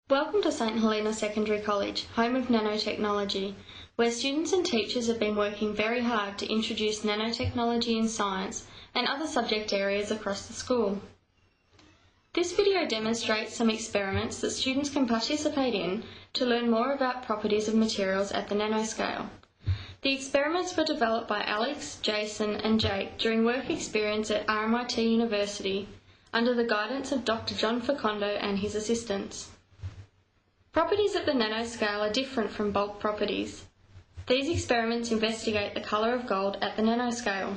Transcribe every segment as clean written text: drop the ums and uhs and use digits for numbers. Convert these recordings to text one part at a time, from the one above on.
Welcome to St Helena Secondary College, home of nanotechnology, where students and teachers have been working very hard to introduce nanotechnology in science and other subject areas across the school. This video demonstrates some experiments that students can participate in to learn more about properties of materials at the nanoscale. The experiments were developed by Alex, Jason and Jake during work experience at RMIT University under the guidance of Dr. John Facondo and his assistants. Properties at the nanoscale are different from bulk properties. These experiments investigate the colour of gold at the nanoscale.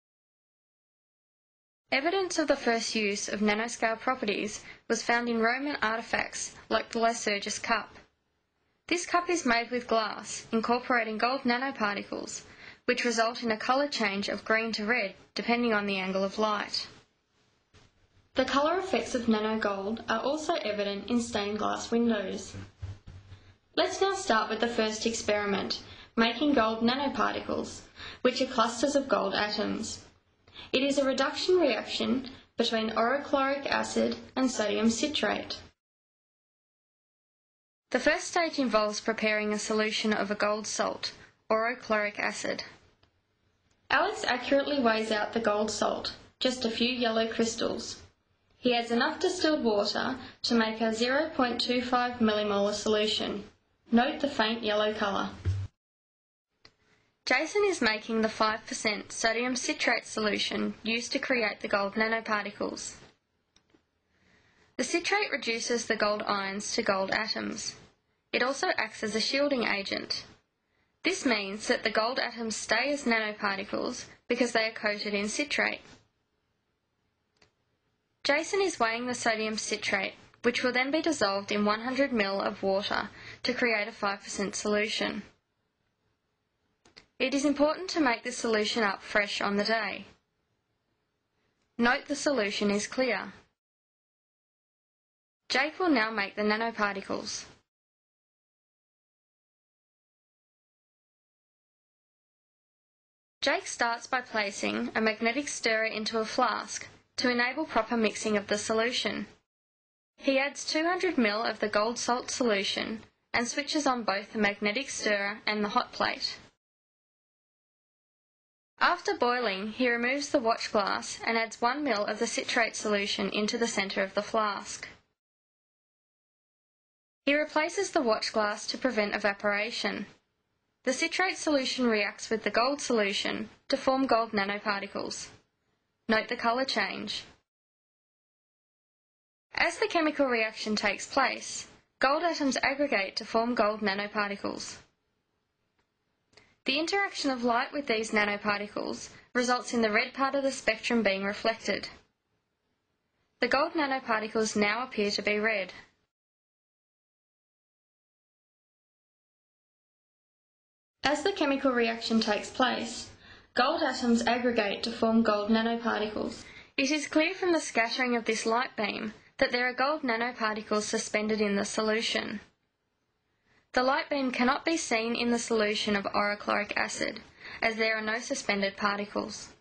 Evidence of the first use of nanoscale properties was found in Roman artefacts like the Lycurgus cup. This cup is made with glass, incorporating gold nanoparticles, which result in a colour change of green to red depending on the angle of light. The colour effects of nanogold are also evident in stained glass windows. Let's now start with the first experiment, making gold nanoparticles, which are clusters of gold atoms. It is a reduction reaction between orochloric acid and sodium citrate. The first stage involves preparing a solution of a gold salt, orochloric acid. Alex accurately weighs out the gold salt, just a few yellow crystals. He adds enough distilled water to make a 0.25 millimolar solution. Note the faint yellow colour. Jason is making the 5% sodium citrate solution used to create the gold nanoparticles. The citrate reduces the gold ions to gold atoms. It also acts as a shielding agent. This means that the gold atoms stay as nanoparticles because they are coated in citrate. Jason is weighing the sodium citrate, which will then be dissolved in 100 ml of water to create a 5% solution. It is important to make this solution up fresh on the day. Note the solution is clear. Jake will now make the nanoparticles. Jake starts by placing a magnetic stirrer into a flask to enable proper mixing of the solution. He adds 200 ml of the gold salt solution and switches on both the magnetic stirrer and the hot plate. After boiling, he removes the watch glass and adds 1 ml of the citrate solution into the centre of the flask. He replaces the watch glass to prevent evaporation. The citrate solution reacts with the gold solution to form gold nanoparticles. Note the colour change. As the chemical reaction takes place, gold atoms aggregate to form gold nanoparticles. The interaction of light with these nanoparticles results in the red part of the spectrum being reflected. The gold nanoparticles now appear to be red. As the chemical reaction takes place, gold atoms aggregate to form gold nanoparticles. It is clear from the scattering of this light beam that there are gold nanoparticles suspended in the solution. The light beam cannot be seen in the solution of orochloric acid, as there are no suspended particles.